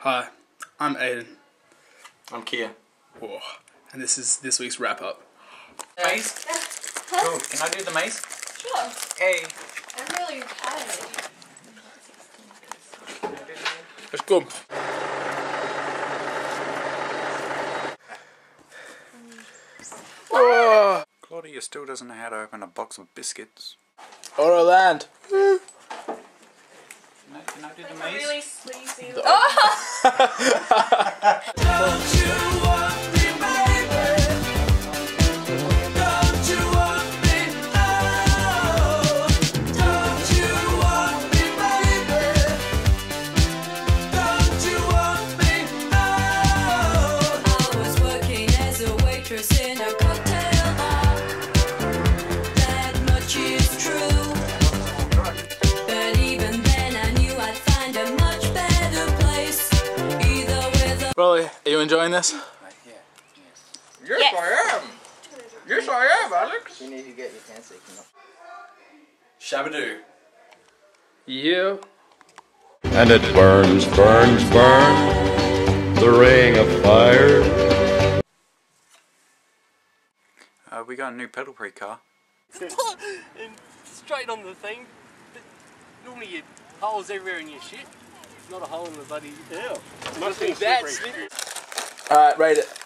Hi, I'm Aiden. I'm Kia. Whoa. And this is this week's wrap up. Maze? Cool. Can I do the maze? Sure. Hey. I'm really tired. Let's go. Oh. Claudia still doesn't know how to open a box of biscuits. Autoland. Can I do the maze? Really sleazy. Don't you want me, baby? Don't you want me? Oh, don't you want me, baby? Don't you want me? Oh, I was working as a waitress in a cocktail bar. That much is true. But even then I knew I'd find a much better place. Either with a Rolly, are you enjoying this? Yes, I am. Yes, I am, Alex. You need to get your pants so you can. Shabadoo. Yeah. And it burns, burns, burns, the ring of fire. We got a new pedal pre car. And straight on the thing. But normally you holes everywhere in your shit. Not a hole in the bloody. Ew. Must be that slippery. Alright, rate it.